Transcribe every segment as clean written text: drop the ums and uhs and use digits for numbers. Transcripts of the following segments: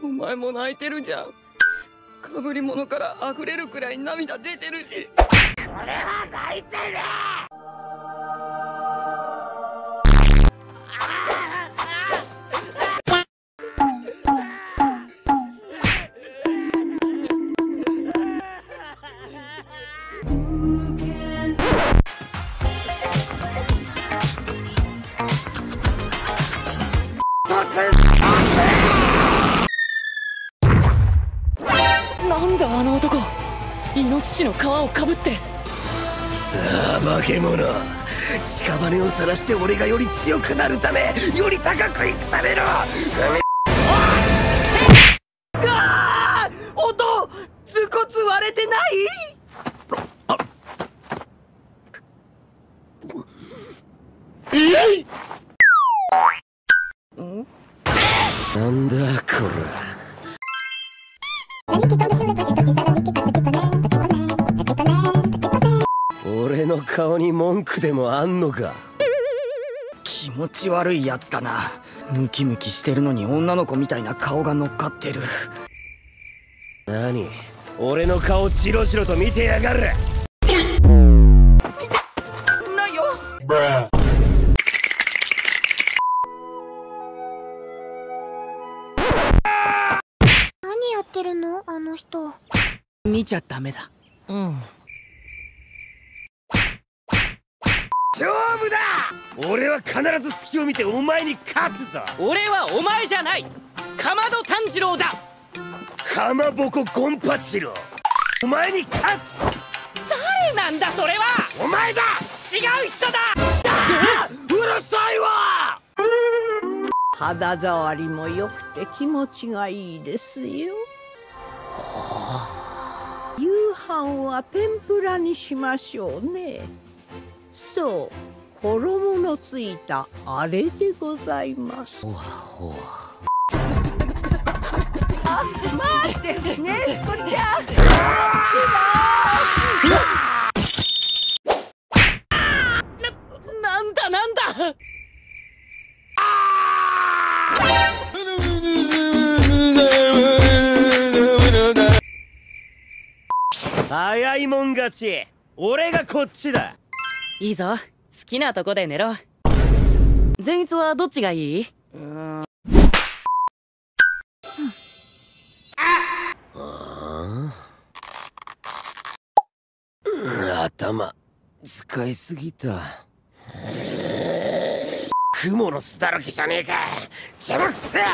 お前も泣いてるじゃん。かぶり物から溢れるくらい涙出てるし。 これは泣いてる。 なんだあの男、イノシシの皮をかぶって。 さあ化け物、屍を晒して俺がより強くなるため、より高くいくための落ち着け。 ああ、音、頭骨割れてない？ なんだこら。俺の顔に文句でもあんのか。 気持ち悪いやつだな。ムキムキしてるのに女の子みたいな顔が乗っかってる。 何、俺の顔チロチロと見てやがる。 ないよ。 何やってるのあの人。 見ちゃダメだ。 勝負だ。俺は必ず隙を見てお前に勝つぞ。 俺はお前じゃない、かまど炭治郎だ。 かまぼこゴンパチロ、お前に勝つ。 誰なんだそれは。 お前だ。 違う人だ。 うるさいわ。 肌触りも良くて気持ちがいいですよ。夕飯は天ぷらにしましょうね。そう、衣のついたあれでございます。 待ってねえこちゃん。なんだなんだ。 早いもん勝ち。俺がこっちだ。 いいぞ、好きなとこで寝ろ。前逸はどっちがいい？ 頭使いすぎた。雲の巣だらけじゃねえか。邪魔くせえ。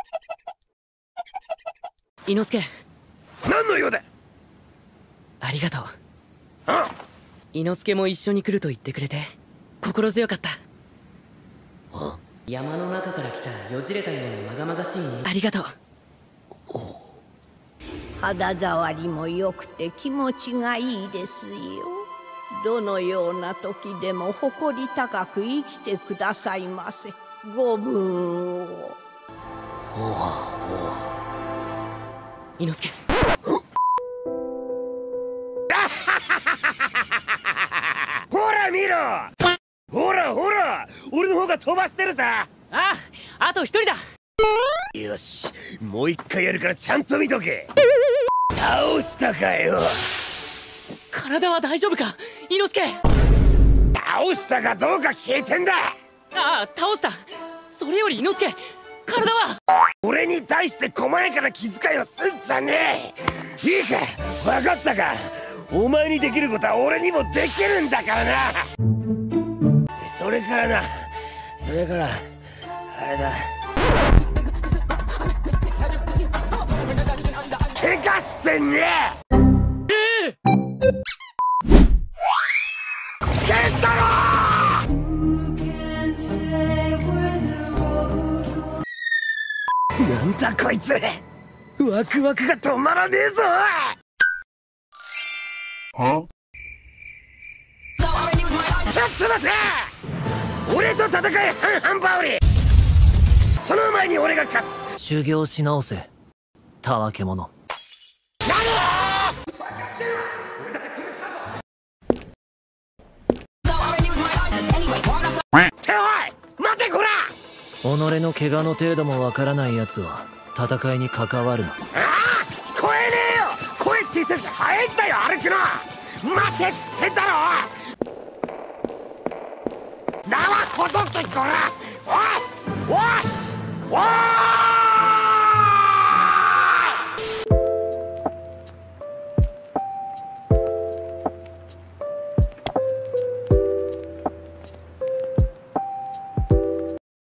伊之助、 何の用だ。 ありがとう。 あ、 伊之助も一緒に来ると言ってくれて心強かった。山の中から来たよじれたようなまがまがしい。ありがとう。 肌触りも良くて気持ちがいいですよ。どのような時でも誇り高く生きてくださいませ。ご分を。 伊之助。 ほら見ろ。ほらほら、俺の方が飛ばしてるさ。 あと一人だ。 よし、もう一回やるからちゃんと見とけ。倒したかよ。 体は大丈夫か伊之助。 倒したかどうか聞いてんだ。 倒した。それより伊之助、体は。 俺に対して細やかな気遣いをすんじゃねえ。いいか、分かったか。お前にできることは俺にもできるんだからな。それからあれだ。怪我してんねえ。ケンタロウ！なんだこいつ、ワクワクが止まらねえぞ。ちょっと待て。俺と戦え半々羽織。その前に俺が勝つ。 修行し直せ、たわけ者。 っておい、待てこら。 己の怪我の程度もわからないやつは戦いに関わるな。 ああ、聞こえねえよ。声小さいし早いんだよ歩くの。待てっつってんだろ。縄ほどけこら。おいおい